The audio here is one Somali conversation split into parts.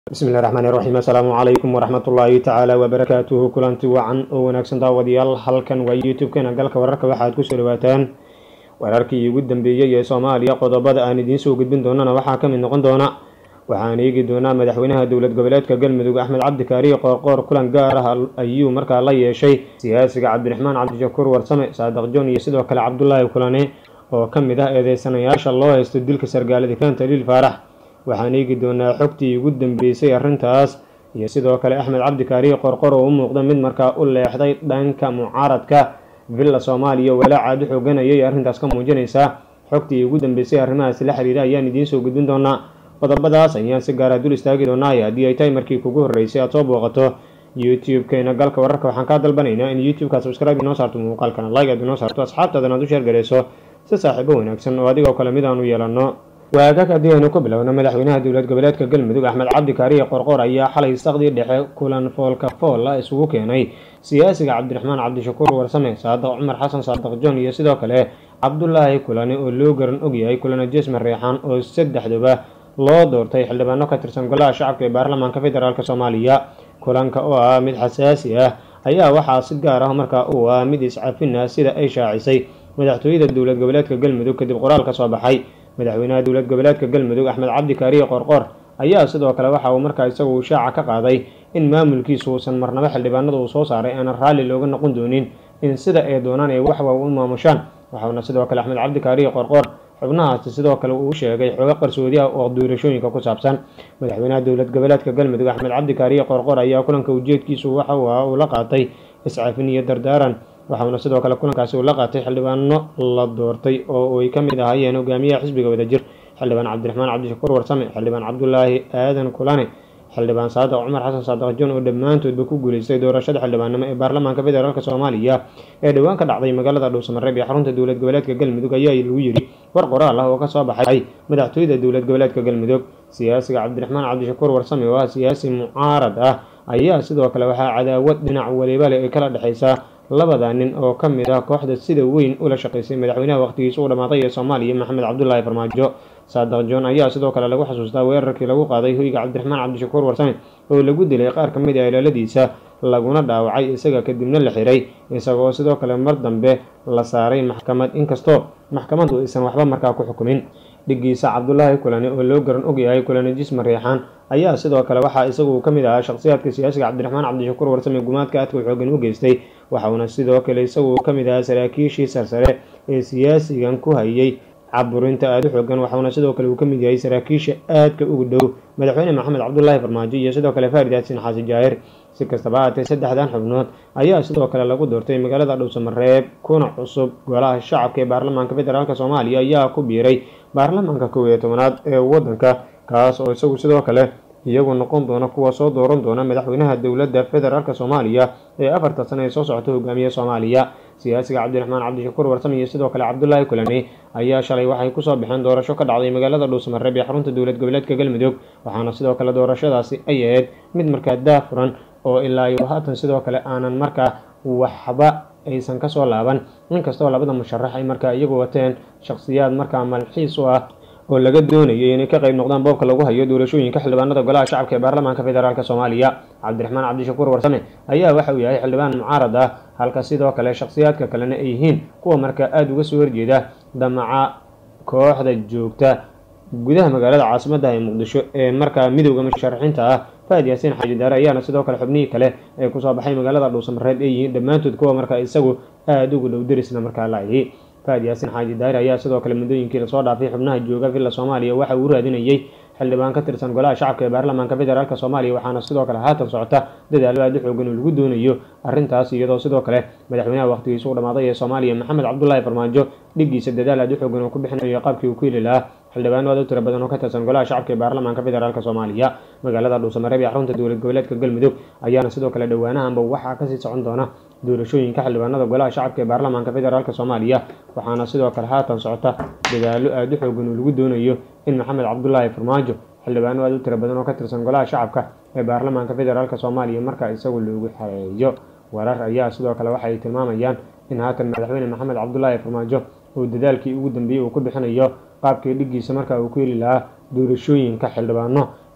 bismillahi raxmaani raxiim assalaamu calaykum waraxmatullaahi tacaala wabarakaatuhu kulanti wacan oo wanaagsan daawadayaal halkan waa youtube-keena galka wararka waxaad kusoo dhawaataan wararkii ugu dambeeyey ee soomaaliya. qodobada aan idiin soo gudbin doonana waxaa ka mid noqon doona waxaan eegi doonaa madaxweynaha dowlad goboleedka galmudug axmed cabdi kaariye qoorqoor kulan gaar ah ayuu markaa la yeeshay siyaasiga cabdiraxmaan cabdishakuur warsame saadaq jon iyo sidoo kale cabdulaahi kulane oo ka mid ah eedeysanayaasha loo haysto dilka sargaalada keenta liil faarax. waxaan eegi doonaa xogtii ugu dambeysay arrintaas iyo sidoo kale axmed cabdi kaariye qoorqoor oo u muuqda mid markaa u leexday dhanka mucaaradka villa soomaaliya walaacaad u xooganayay arrintaas ka muujinaysa. xogtii ugu dambeysay arrimahaasi la xiriira ayaan idiin soo gudbin doonaa. qodobadaas ayaan si gaara dul istaagi doonaa. haddii ay tahay markii kugu horreysay aad soo booqato youtube-keena galka wararka waxaan kaa dalbanaynaa in youtube-ka subscribe inoo saarto, muuqaalkana like aad inoo saarto, asxaabtaadana aad u sheer gareyso si saaxiibo wanaagsan oo adigoo kale mid aanu yeelanno. waagaag haddii aynu ku bilowno madaxweynaha dowlad goboleedka galmudug axmed cabdi kaariye qoorqoor ayaa xalay saqdii dhexe kulan foolka fool ah isugu keenay siyaasiga cabdiraxmaan cabdishakuur warsame, saadaq cumar xasan saadaq jon iyo sidoo kale cabdulaahi kulane oo loo garan ogyahay kulane jesme reexaan oo saddexduba loo doortay xildhibaano ka tirsan golaha shacabka ee baarlamaanka federaalk soomaaliya. kulanka oo ah mid xasaasi ah ayaa waxaa si gaar ah markaa uu ah mid iscafin ah sida ay shaacisay madaxtooyada dowlad goboleedka galmudug kadib qoraal ka soo baxay. madaxweynaha dowlad goboleedka galmudug axmed cabdi kaariye qoorqoor ayaa sidoo kale waxa uu markaa isagu shaaca ka qaaday in maamulkiisu uusan marnabo xildhibaanada uu soo saaray aanan raalli looga noqon doonin in sida ay doonaan ay waxwa u maamushaan. waxauna sidoo kale axmed cabdi kaariye qoorqoor xubnahaasi sidoo kale uu sheegay xogo qarsoodi ah oo doorashooyinka ku saabsan. madaxweynaha dowlad goboleedka galmudug axmed cabdi kaariye qoorqoor ayaa kulanka ujeedkiisu waxa uu la qaatay iscafin iyo dardaaran. waxauna sidoo kale kulankaasi uu la qaatay xildhibaano la doortay oo ay ka mid ahaayeen hogaamiyaha xisbiga wadajir xildhibaan cabdiraxmaan cabdishakuur warsame, xildhibaan cabdulaahi aadan kulane, xildhibaan saadaq cumar xasan saadaq jon oo dhammaantoodba ku guuleystay doorashada xildhibaannimo ee baarlamaanka federaalk soomaaliya ee dhowaan ka dhacday magaalada dhuusamareeb ee xarunta dowlad goboleedka galmudug ayaa lagu yidhi war qoraal ah oo ka soo baxay madaxtooyada dowlad goboleedka galmudug. siyaasiga cabdiraxmaan cabdishakuur warsame oo ah siyaasi mucaarad ah ayaa sidoo kale waxaa cadaawad dhinac waliba leh ay kala dhexaysaa labada nin oo ka mid ah kooxda sida weyn ula shaqaysay madaxweynaha waqtigiisa u dhamaaday ee soomaaliya maxamed cabdulaahi farmaajo. saadaq jon ayaa sidoo kale lagu xasuustaa weerarkii lagu qaaday hoyga cabdiraxmaan cabdishakuur warsame oo lagu dilay qaar ka mid ah ilaaladiisa laguna dhaawacay isaga kadibna la xiray isagoo sidoo kale mar dambe la saaray maxkamad inkastoo maxkamaddu aysan waxba markaa ku xukumin. dhigiisa cabdulaahi kulane oo loo garan ogyahay kulane jisme reexaan ayaa sidoo kale waxaa isagu ka mid ahaa shakhsiyaadka siyaasiga cabdiraxmaan cabdishakuur warsame gumaadka aadka xoogan u geystay. waxauna sidoo kale isagu ka mid ahaa saraakiishii sarsare ee siyaasigan ku hayay caburinta aada u xoogan. waxauna sidoo kale uu ka mid yahay saraakiisha aadka ugu dhow madaxweyne maxamed cabdulaahi farmaajo iyo sidoo kale faarid yaasin xaaji jaahir. si kastaba haatee saddexdan xubnood ayaa sidoo kale lagu doortay magaalada dhuusamareeb kuna cusub golaha shacabka ee baarlamaanka federaalk soomaaliya ayaa ku biiray baarlamaanka 11aad ee wadanka kaas oo isagu sidoo kale iyagu noqon doona kuwa soo dooran doona madaxweynaha dowladda federaalk soomaaliya ee 4 sano ee soo socota hogaamiye soomaaliya. siyaasiga cabdiraxmaan cabdishakuur warsame iyo sidoo kale cabdulaahi kulane ayaa shalay waxay kusoo baxeen doorasho ka dhacday magaalada dhuusamareeb ee xarunta dowlad goboleedka galmudug. waxaana sidoo kale doorashadaasi ay ahayd mid markaa daafuran oo ilaa iyo haatan sidoo kale aanan markaa waxba aysan kasoo laaban inkastoo labada musharax ay markaa iyagu wateen shakhsiyaad markaa malxiis u ah oo laga doonayay inay ka qayb noqdaan boobka lagu hayo doorashooyinka xildhibaanada golaha shacabka ee baarlamaanka federaalk soomaaliya. cabdiraxmaan cabdishakuur warsame ayaa waxa uu yahay xildhibaan mucaarad ah halka sidoo kale shakhsiyaadka kalena ay yihiin kuwa markaa aada uga soo horjeeda damaca kooxda joogta gudaha magaalada caasimadda ee muqdisho ee markaa midowda musharaxiinta ah. faarid yaasin xaaji daare ayaana sidoo kale xubnihii kale ee kusoo baxay magaalada dhuusamareeb ay yihiin dhammaantood kuwa markaa isagu aada ugu dhow derisna markaa laayay. faarid yaasin xaaji daare ayaa sidoo kale muddooyinkii lasoo dhaafay xubnaha jooga villa soomaaliya waxa uu raadinayay xildhibaan ka tirsan golaha shacabka ee baarlamaanka federaalk soomaaliya. waxaana sidoo kale haatan socota dadaalo aada u xoogan oo lagu doonayo arrintaas iyadoo sidoo kale madaxweynaha waqtigiisa u dhamaaday ee soomaaliya maxamed cabdulaahi farmaajo dhigiisa dadaal aada u xoogan oo ku bixinayo qaabkii uu ku heli lahaa xildhibaano aad u tiro badan oo ka tirsan golaha shacabka ee baarlamaanka federaalk soomaaliya. magaalada dhuusamareeb ee xarunta dowlad goboleedka galmudug ayaana sidoo kale dhowaanahanba waxaa kasii socon doona doorashooyinka xildhibaanada golaha shacabka ee baarlamaanka federaalk soomaaliya. waxaana sidoo kale haatan socota dadaalo aada u xoogan oo lagu doonayo in maxamed cabdulaahi farmaajo xildhibaano aada u tiro badan oo ka tirsan golaha shacabka ee baarlamaanka federaalk soomaaliya markaa isagu loogu xareeyo. warar ayaa sidoo kale waxay tilmaamayaan in haatan madaxweyne maxamed cabdulaahi farmaajo uu dadaalkii ugu dambeeyey uu ku bixinayo qaabkii dhigiisa markaa uu ku heli lahaa doorashooyinka xildhibaano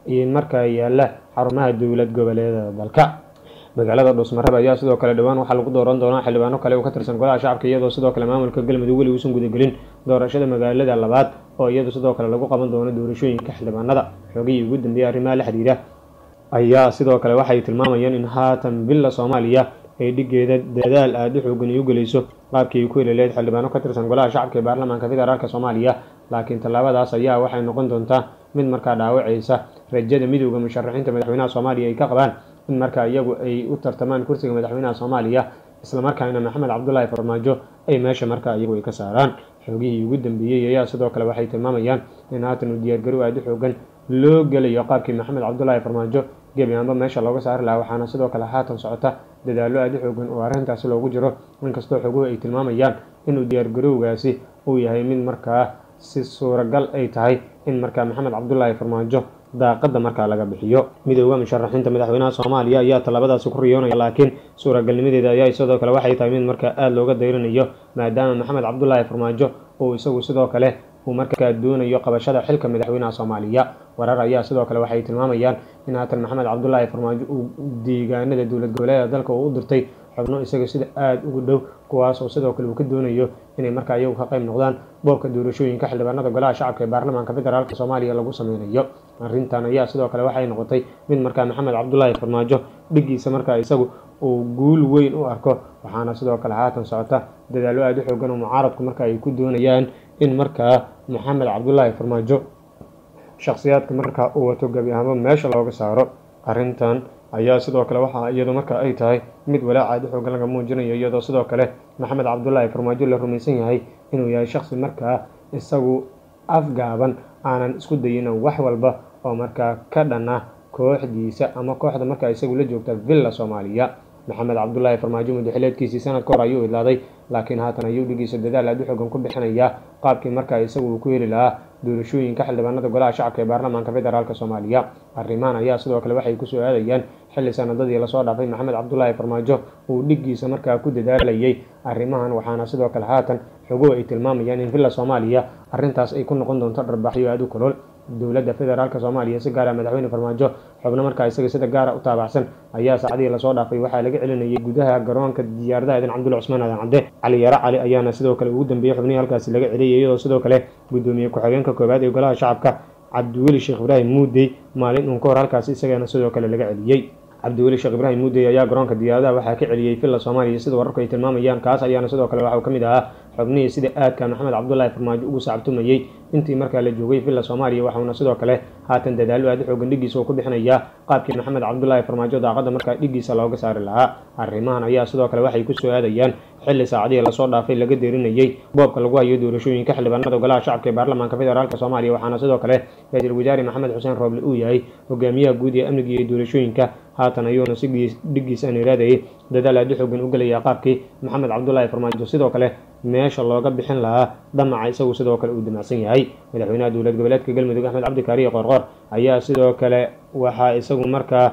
markaa yaala xarumaha dowlad goboleedyada dalka. magaalada Dhuusamareeb ayaa sidoo kale dhawaan waxaa lagu dooran doonaa xildhibaano kale oo ka tirsan golaha shacabka, iyadoo sidoo kale maamulka Galmudug weli uusan gudagelin doorashada magaalada labaad oo iyadu sidoo kale lagu qaban doono doorashooyinka xildhibaanada. xogihii ugu dambeeyay arrimaha la xiriira ayaa sidoo kale waxay tilmaamayaan in haatan Villa Soomaaliya ay dhigeeda dadaal aad u xoogan u galayso qaabkii ay ku heli lahayd xildhibaano ka tirsan golaha shacabka ee baarlamaanka federaalka Soomaaliya, laakiin tallaabadaas ayaa waxay noqon doontaa mid markaa dhaawacaysa rajada midowga musharaxiinta madaxweynaha Soomaaliya ay ka qabaan in markaa iyagu ay u tartamaan kursiga madaxweynaha Soomaaliya, isla markaana Maxamed Cabdullaahi Farmaajo ay meesha markaa iyagu ay ka saaraan. xogihii ugu dambeeyay ayaa sidoo kale waxay tilmaamayaan in haatan uu diyaargarow aad u xoogan loo gelayo qaabkii Maxamed Cabdullaahi Farmaajo gebi ahaanba meesha looga saari lahaa, waxaana sidoo kale haatan socota dadaallo aad u xoogan oo arrintaasi loogu jiro, inkastoo xoguhu ay tilmaamayaan inuu diyaargarowgaasi uu yahay mid markaa si suuragal ay tahay in markaa Maxamed Cabdullaahi Farmaajo daaqada markaa laga bixiyo. midowga musharaxiinta madaxweynaha Soomaaliya ayaa tallaabadaasi ku riyoonaya, laakiin suuragalnimadeeda ayaa sidoo kale waxay tahay mid markaa aad looga dayrinayo, maadaama Maxamed Cabdullaahi Farmaajo uu isagu sidoo kale uu markaa doonayo qabashada xilka madaxweynaha Soomaaliya. warar ayaa sidoo kale waxay tilmaamayaan in haatan Maxamed Cabdullaahi Farmaajo uu deegaanada dowlad goboleedyada dalka uu u dirtay xubno isaga sida aad ugu dhow, kuwaas oo sidoo kale uu ka doonayo inay markaa iyagu ka qayb noqdaan boobka doorashooyinka xildhibaanada golaha shacabka ee baarlamaanka federaalka Soomaaliya lagu sameynayo. arrintan ayaa sidoo kale waxay noqotay mid markaa Maxamed Cabdullaahi Farmaajo dhigiisa markaa isagu uu guul weyn u arko, waxaana sidoo kale haatan socota dadaallo aad u xoogan oo mucaaradku markaa ay ku doonayaan in markaa Maxamed Cabdullaahi Farmaajo shakhsiyaadka markaa uu wato gebi ahaanba meesha looga saaro. arrintan ayaa sidoo kale waxa iyadu markaa ay tahay mid walaac aad u xoogan laga muujinayo, iyadoo sidoo kale Maxamed Cabdullaahi Farmaajo la rumaysan yahay inuu yahay shakhsi markaa isagu afgaaban, aanan isku dayin wax walba oo markaa ka dhan ah kooxdiisa ama kooxda markaa isagu la joogta Villa Soomaaliya. Maxamed Cabdullaahi Farmaajo madaxweynaadkiisii sanad ka hor ayuu idlaaday, laakiin haatan ayuu dhigiisa dadaal aad u xoogan ku bixinayaa qaabkii markaa isagu uu ku heli lahaa doorashooyinka xildhibaanada golaha shacabka ee baarlamaanka federaalka Soomaaliya. arrimahan ayaa sidoo kale waxay ku soo aadayaan xilli sanadadii lasoo dhaafay Maxamed Cabdullaahi Farmaajo uu dhigiisa markaa ku dadaalayay arrimahan, waxaana sidoo kale haatan xoguhu ay tilmaamayaan in Villa Soomaaliya arrintaas ay ku noqon doonto dharbaaxyo aad u kulul. dowladda federaalka Soomaaliya si gaar ah madaxweyne Farmaajo xubno markaa isaga sida gaar ah u taabacsan ayaa saacadii lasoo dhaafay waxaa laga celinayay gudaha garoonka diyaaradaha Aadan Cabdulle Cusmaan Aadan Cabde. Cali Yara Cali ayaana sidoo kale ugu dambeeyay xubnihii halkaasi laga celiyay, iyadoo sidoo kale gudoomiye ku-xigeenka koowaad ee golaha shacabka Cabdiweli Sheekh Ibraahim Muudey maalin uun ka hor halkaasi isagana sidoo kale laga celiyay. Cabdiweli Sheekh Ibraahim Muudey ayaa garoonka diyaaradaha waxaa ka celiyay Villa Soomaaliya sida wararku ay tilmaamayaan, kaas ayaana sidoo kale waxa uu ka mid ahaa xubnihii sida aadka Maxamed Cabdullaahi Farmaajo ugu sacabtumayay intii markaa la joogay Villa Soomaaliya, waxaana sidoo kale haatan dadaallo aad u xoogan dhigiisa oo ku bixinaya qaabkii Maxamed Cabdullaahi Farmaajo daaqada markaa dhigiisa looga saari lahaa. arrimahan ayaa sidoo kale waxay ku soo aadayaan xilli saacadii lasoo dhaafay laga deerinayay boobka lagu hayo doorashooyinka xildhibaanada golaha shacabka ee baarlamaanka federaalka Soomaaliya, waxaana sidoo kale ra'iisul wasaare Maxamed Xuseen Rooble uu yahay hogaamiyaha guud ee amniga iyo doorashooyinka. haatan ayuuna si dhigiisa aan iraadayay dadaal aad u xoogan u galaya qaabkii Maxamed Cabdullaahi Farmaajo sidoo kale meesha looga bixin lahaa damaca isagu sidoo kale uu damacsan yahay. madaxweynaha dowlad goboleedka Galmudug Axmed Cabdi Kaariye Qoorqoor ayaa sidoo kale waxaa isagu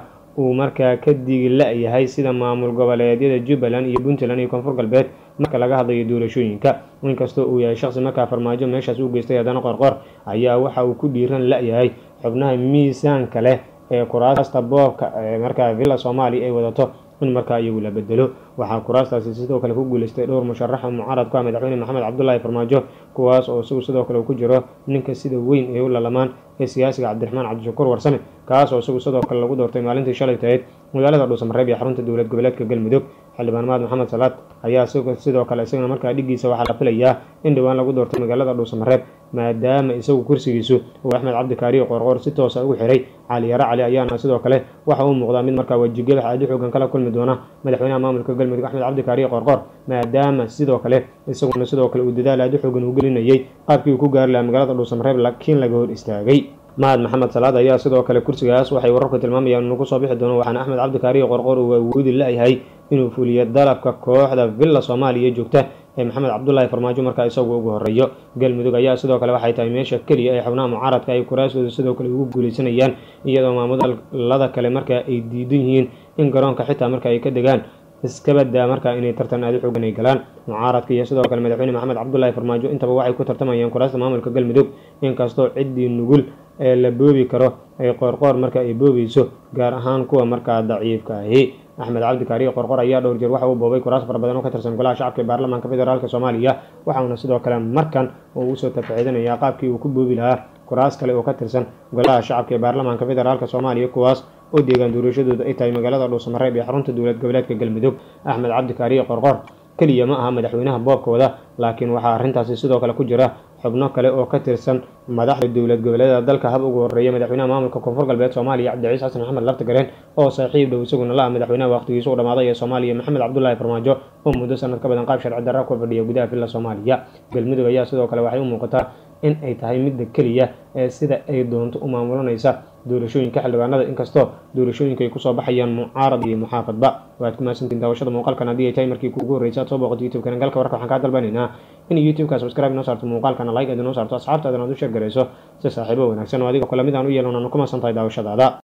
markaa ka digi la-yahay sida maamul goboleedyada Jubbaland iyo Puntland iyo Koonfur Galbeed marka laga hadlayo doorashooyinka. inkastoo uu yahay shakhsi markaa Farmaajo meeshaas u geystay, haddana Qoorqoor ayaa waxa uu ku dhiiran la-yahay xubnaha miisaanka leh ee kuraasta boobka markaa Villa Soomaaliya ay wadato in markaa iyagu la bedelo. waxaa kuraastaasi sidoo kale ku guuleystay dhowr musharax oo mucaarad ku ah madaxweyne Maxamed Cabdullaahi Farmaajo, kuwaas oo isagu sidoo kale ku jiro ninka sida weyn ee u lalamaan ee siyaasiga Cabdiraxmaan Cabdishakuur Warsame, kaas oo isagu sidoo kale lagu doortay maalintii shalay tahayd magaalada Dhuusamareeb ee xarunta dowlad goboleedka Galmudug. xildhibaan Mahad Maxamed Salaad ayaa sidoo kale isagana markaa dhigiisa waxaa la filayaa in dhawaan lagu doortay magaalada Dhuusamareeb, maadaama isagu kursigiisu uu Axmed Cabdi Kaariye Qoorqoor si toos ah ugu xiray. Cali Yara Cali ayaana sidoo kale waxa uu muuqdaa mid markaa wajigabax aad u xoogan kala kulmi doona madaxweynaha maamulka Galmudug Axmed Cabdi Kaariye Qoorqoor, maadaama sidoo kale isaguna sidoo kale uu dadaal aad u xoogan u gelinayay qaabkii uu ku gaari lahaa magaalada Dhuusamareeb, laakiin laga hor istaagay. Mahad Maxamed Salaad ayaa sidoo kale kursigaas waxay wararku tilmaamayaan inuu ku soo bixi doono, waxaana Axmed Cabdi Kaariye Qoorqoor uu awoodi la-yahay inuu fuliyo dalabka kooxda Villa Soomaaliya joogta ee Maxamed Cabdullaahi Farmaajo markaa isagu ugu horeeyo. Galmudug ayaa sidoo kale waxay tahay meesha kaliya ee xubnaha mucaaradka ay kuraastooda sidoo kale ugu guuleysanayaan, iyadoo maamulada kale markaa ay diidan yihiin in garoonka xitaa marka ay ka degaan iska badaa markaa inay tartan aad u xoogan ay galaan. mucaaradka iyo sidoo kale madaxweyne maxamed cabdullaahi farmaajo intaba waxay ku tartamayaan kuraasta maamulka galmudug, inkastoo ciddii nugul ee la boobi karo ay qoorqoor marka ay boobayso, gaar ahaan kuwa markaa daciifka ahi. axmed cabdi kaariye qoorqoor ayaa dhowr jeer waxa uu boobay kuraas fara badan oo ka tirsan golaha shacabka ee baarlamaanka federaalk soomaaliya, waxauna sidoo kale markan uu usoo tafaxiidanayaa qaabkii uu ku boobi lahaa kuraas kale oo ka tirsan golaha shacabka ee baarlamaanka federaalk soomaaliya, kuwaas oo deegaan doorashadooda ay tahay magaalada dhuusamareeb ee xarunta dowlad goboleedka galmudug. axmed cabdi kaariye qoorqoor keliya ma aha madaxweynaha boobkooda, laakiin waxaa arrintaasi sidoo kale ku jira xubno kale oo ka tirsan madaxda dowlad goboleedyada dalka. hab ugu horeeya madaxweynaha maamulka koonfur galbeed soomaaliya cabdiciis xasan maxamed laftagareen, oo saaxiib dhow isaguna la ah madaxweynaha waqtigiisa u dhamaaday ee soomaaliya maxamed cabdullaahi farmaajo, oo muddo sanad ka badan qaab sharci darra ku fadhiya gudaha villa soomaaliya. galmudug ayaa sidoo kale waxay u muuqataa in ay tahay midda keliya ee sida ay doonto u maamulanaysa doorashooyinka xildhibaanada, inkastoo doorashooyinka ay kusoo baxayaan mucaarad iyo muxaafadba. waad ku mahadsantiin daawashada muuqaalkan. haddii ay tahay markii kuugu horreysay aad soo booqato youtube kana galka wararka, waxaan kaa dalbanaynaa in youtube-ka subscribe inoo saarto, muuqaalkana like aad inoo saarto, asxaabtaadana aad u sheer garayso si saaxiibo wanaagsan oo adiga kula mid aan u yeelan. ku mahadsan tahay daawashadaada.